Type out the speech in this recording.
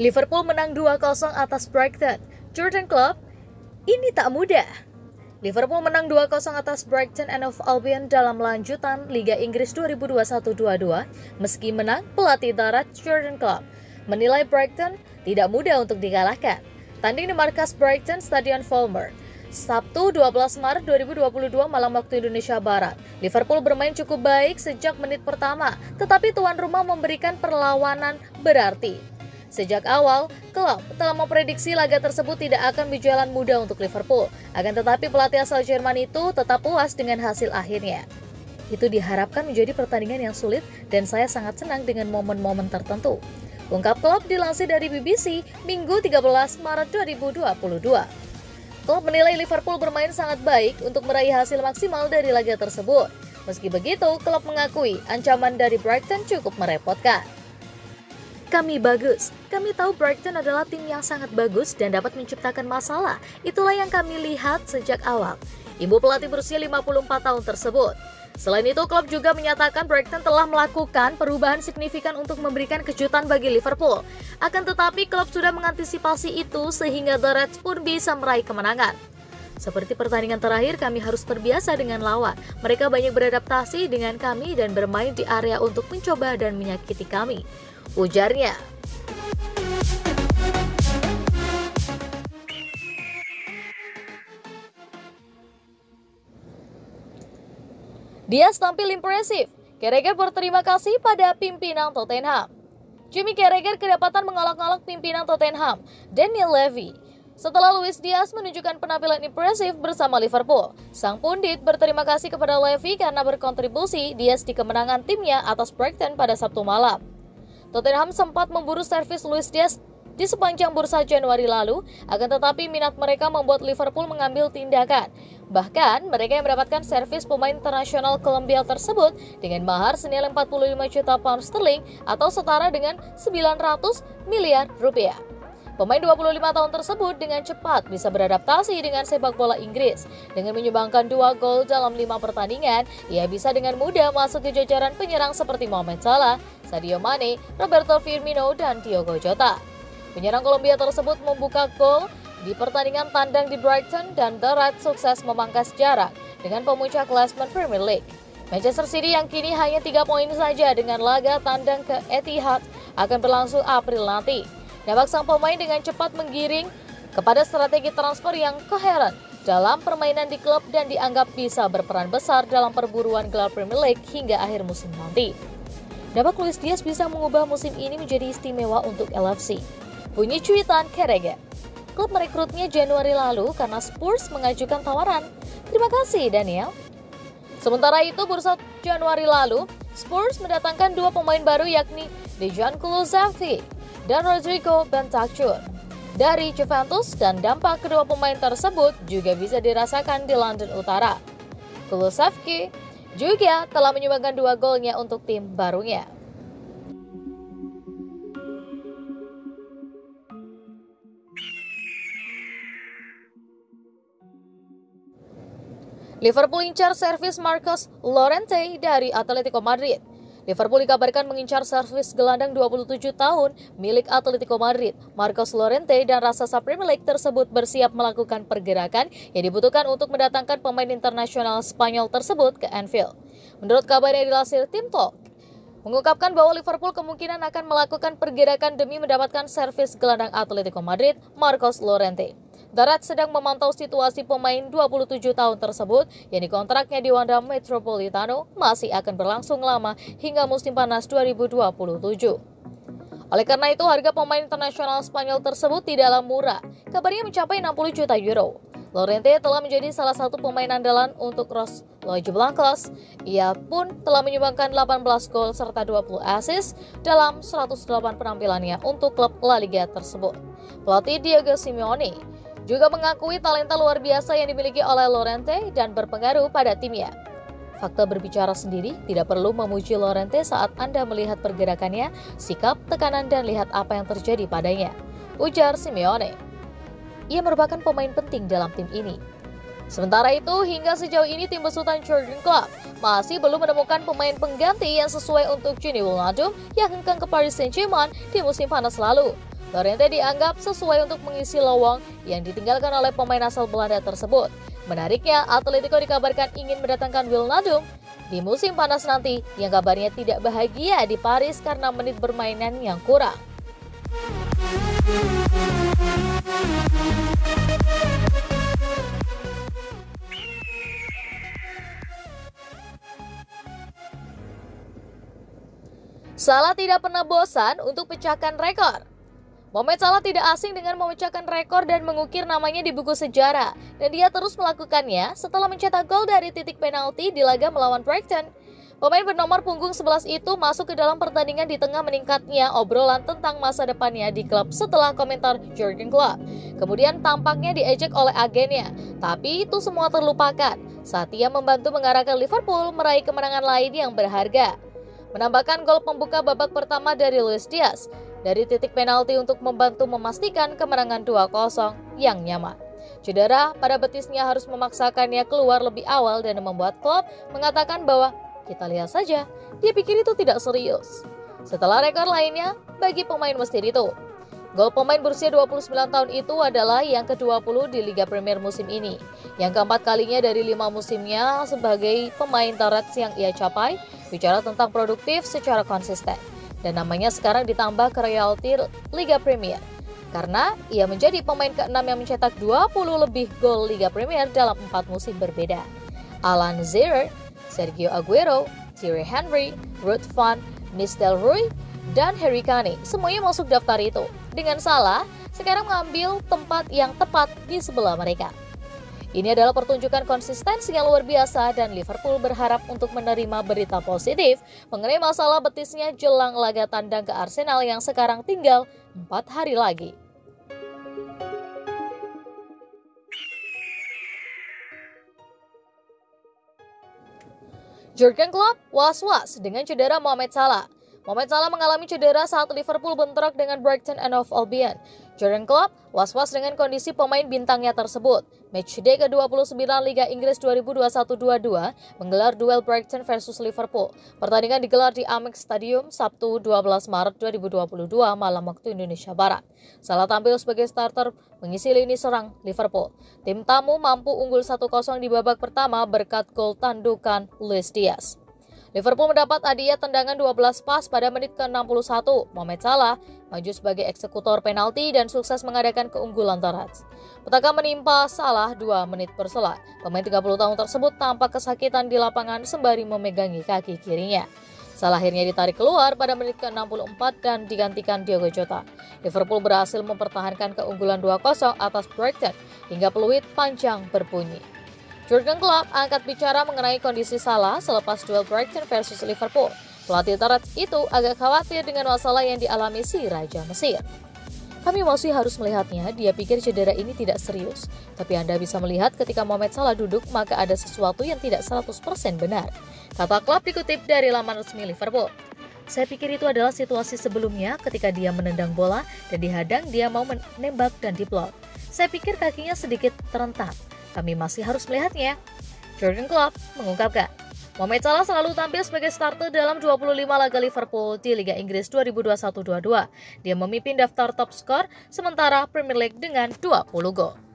Liverpool menang 2-0 atas Brighton. Jurgen Klopp, ini tak mudah. Liverpool menang 2-0 atas Brighton and Hove Albion dalam lanjutan Liga Inggris 2021-22. Meski menang, pelatih darat Jurgen Klopp menilai Brighton tidak mudah untuk dikalahkan. Tanding di markas Brighton, Stadion Fulmer, Sabtu 12 Maret 2022 malam waktu Indonesia Barat. Liverpool bermain cukup baik sejak menit pertama, tetapi tuan rumah memberikan perlawanan berarti. Sejak awal, Klopp telah memprediksi laga tersebut tidak akan berjalan mudah untuk Liverpool. Akan tetapi pelatih asal Jerman itu tetap puas dengan hasil akhirnya. Itu diharapkan menjadi pertandingan yang sulit dan saya sangat senang dengan momen-momen tertentu. Ungkap Klopp dilansir dari BBC Minggu 13 Maret 2022. Klopp menilai Liverpool bermain sangat baik untuk meraih hasil maksimal dari laga tersebut. Meski begitu, Klopp mengakui ancaman dari Brighton cukup merepotkan. Kami bagus. Kami tahu Brighton adalah tim yang sangat bagus dan dapat menciptakan masalah. Itulah yang kami lihat sejak awal. Ibu pelatih berusia 54 tahun tersebut. Selain itu, Klopp juga menyatakan Brighton telah melakukan perubahan signifikan untuk memberikan kejutan bagi Liverpool. Akan tetapi, Klopp sudah mengantisipasi itu sehingga The Reds pun bisa meraih kemenangan. Seperti pertandingan terakhir, kami harus terbiasa dengan lawan. Mereka banyak beradaptasi dengan kami dan bermain di area untuk mencoba dan menyakiti kami, ujarnya. Diaz tampil impresif. Carragher berterima kasih pada pimpinan Tottenham. Jamie Carragher kedapatan mengalak-alak pimpinan Tottenham, Daniel Levy, setelah Luis Diaz menunjukkan penampilan impresif bersama Liverpool. Sang pundit berterima kasih kepada Levy karena berkontribusi Diaz di kemenangan timnya atas Brighton pada Sabtu malam. Tottenham sempat memburu servis Luis Diaz di sepanjang bursa Januari lalu, akan tetapi minat mereka membuat Liverpool mengambil tindakan. Bahkan, mereka yang mendapatkan servis pemain internasional Kolombia tersebut dengan mahar senilai 45 juta pound sterling atau setara dengan 900 miliar rupiah. Pemain 25 tahun tersebut dengan cepat bisa beradaptasi dengan sepak bola Inggris. Dengan menyumbangkan 2 gol dalam 5 pertandingan, ia bisa dengan mudah masuk ke jajaran penyerang seperti Mohamed Salah, Sadio Mane, Roberto Firmino, dan Diogo Jota. Penyerang Kolombia tersebut membuka gol di pertandingan tandang di Brighton dan The Reds sukses memangkas jarak dengan pemuncak klasmen Premier League. Manchester City yang kini hanya 3 poin saja dengan laga tandang ke Etihad akan berlangsung April nanti. Nampak sang pemain dengan cepat menggiring kepada strategi transfer yang koheren dalam permainan di klub dan dianggap bisa berperan besar dalam perburuan gelar Premier League hingga akhir musim nanti. Nampak Luis Diaz bisa mengubah musim ini menjadi istimewa untuk LFC. Bunyi cuitan Carragher. Klub merekrutnya Januari lalu karena Spurs mengajukan tawaran. Terima kasih, Daniel. Sementara itu, bursa Januari lalu, Spurs mendatangkan 2 pemain baru yakni Dejan Kulusevski dan Rodrigo Bentancur dari Juventus, dan dampak kedua pemain tersebut juga bisa dirasakan di London Utara. Kulusevski juga telah menyumbangkan 2 golnya untuk tim barunya. Liverpool incar servis Marcos Llorente dari Atletico Madrid. Liverpool dikabarkan mengincar servis gelandang 27 tahun milik Atletico Madrid, Marcos Llorente, dan raksasa Premier League tersebut bersiap melakukan pergerakan yang dibutuhkan untuk mendatangkan pemain internasional Spanyol tersebut ke Anfield. Menurut kabar yang dilansir Tim Talk, mengungkapkan bahwa Liverpool kemungkinan akan melakukan pergerakan demi mendapatkan servis gelandang Atletico Madrid, Marcos Llorente. The Reds sedang memantau situasi pemain 27 tahun tersebut yang dikontraknya di Wanda Metropolitano masih akan berlangsung lama hingga musim panas 2027. Oleh karena itu, harga pemain internasional Spanyol tersebut tidaklah murah, kabarnya mencapai 60 juta euro. Llorente telah menjadi salah satu pemain andalan untuk Los Blancos. Ia pun telah menyumbangkan 18 gol serta 20 assist dalam 108 penampilannya untuk klub La Liga tersebut. Pelatih Diego Simeone juga mengakui talenta luar biasa yang dimiliki oleh Llorente dan berpengaruh pada timnya. Fakta berbicara sendiri, tidak perlu memuji Llorente saat Anda melihat pergerakannya, sikap, tekanan, dan lihat apa yang terjadi padanya, ujar Simeone. Ia merupakan pemain penting dalam tim ini. Sementara itu, hingga sejauh ini tim besutan Jurgen Klopp masih belum menemukan pemain pengganti yang sesuai untuk Gini Wijnaldum yang hengkang ke Paris Saint-Germain di musim panas lalu. Llorente dianggap sesuai untuk mengisi lowong yang ditinggalkan oleh pemain asal Belanda tersebut. Menariknya, Atletico dikabarkan ingin mendatangkan Wijnaldum di musim panas nanti, yang kabarnya tidak bahagia di Paris karena menit bermainan yang kurang. Salah tidak pernah bosan untuk pecahkan rekor. Mohamed Salah tidak asing dengan memecahkan rekor dan mengukir namanya di buku sejarah, dan dia terus melakukannya setelah mencetak gol dari titik penalti di laga melawan Brighton. Pemain bernomor punggung 11 itu masuk ke dalam pertandingan di tengah meningkatnya obrolan tentang masa depannya di klub setelah komentar Jurgen Klopp. Kemudian tampaknya diejek oleh agennya, tapi itu semua terlupakan saat ia membantu mengarahkan Liverpool meraih kemenangan lain yang berharga. Menambahkan gol pembuka babak pertama dari Luis Diaz dari titik penalti untuk membantu memastikan kemenangan 2-0 yang nyaman. Cedera pada betisnya harus memaksakannya keluar lebih awal dan membuat Klopp mengatakan bahwa kita lihat saja, dia pikir itu tidak serius. Setelah rekor lainnya bagi pemain Mesir itu. Gol pemain berusia 29 tahun itu adalah yang ke-20 di Liga Premier musim ini. Yang keempat kalinya dari 5 musimnya sebagai pemain terbaik yang ia capai, bicara tentang produktif secara konsisten. Dan namanya sekarang ditambah ke royalti Liga Premier. Karena ia menjadi pemain ke-6 yang mencetak 20 lebih gol Liga Premier dalam 4 musim berbeda. Alan Shearer, Sergio Aguero, Thierry Henry, Ruud van Nistelrooy, dan Harry Kane semuanya masuk daftar itu. Dengan Salah, sekarang mengambil tempat yang tepat di sebelah mereka. Ini adalah pertunjukan konsistensi yang luar biasa dan Liverpool berharap untuk menerima berita positif mengenai masalah betisnya jelang laga tandang ke Arsenal yang sekarang tinggal 4 hari lagi. Jurgen Klopp was-was dengan cedera Mohamed Salah. Mohamed Salah mengalami cedera saat Liverpool bentrok dengan Brighton and Hove Albion. Jurgen Klopp was-was dengan kondisi pemain bintangnya tersebut. Matchday ke-29 Liga Inggris 2021-22 menggelar duel Brighton versus Liverpool. Pertandingan digelar di Amex Stadium Sabtu 12 Maret 2022 malam waktu Indonesia Barat. Salah tampil sebagai starter mengisi lini serang Liverpool. Tim tamu mampu unggul 1-0 di babak pertama berkat gol tandukan Luis Diaz. Liverpool mendapat hadiah tendangan 12 pas pada menit ke-61. Mohamed Salah maju sebagai eksekutor penalti dan sukses mengadakan keunggulan terhadap. Petaka menimpa Salah 2 menit berselang. Pemain 30 tahun tersebut tampak kesakitan di lapangan sembari memegangi kaki kirinya. Salah akhirnya ditarik keluar pada menit ke-64 dan digantikan Diogo Jota. Liverpool berhasil mempertahankan keunggulan 2-0 atas Brighton hingga peluit panjang berbunyi. Jurgen Klopp angkat bicara mengenai kondisi Salah selepas duel Brighton versus Liverpool. Pelatih Terats itu agak khawatir dengan masalah yang dialami si Raja Mesir. Kami masih harus melihatnya, dia pikir cedera ini tidak serius. Tapi Anda bisa melihat ketika Mohamed Salah duduk, maka ada sesuatu yang tidak 100% benar. Kata Klopp dikutip dari laman resmi Liverpool. Saya pikir itu adalah situasi sebelumnya ketika dia menendang bola dan dihadang, dia mau menembak dan diblok. Saya pikir kakinya sedikit terentang. Kami masih harus melihatnya. Jurgen Klopp mengungkapkan. Mohamed Salah selalu tampil sebagai starter dalam 25 laga Liverpool di Liga Inggris 2021-22. Dia memimpin daftar top skor sementara Premier League dengan 20 gol.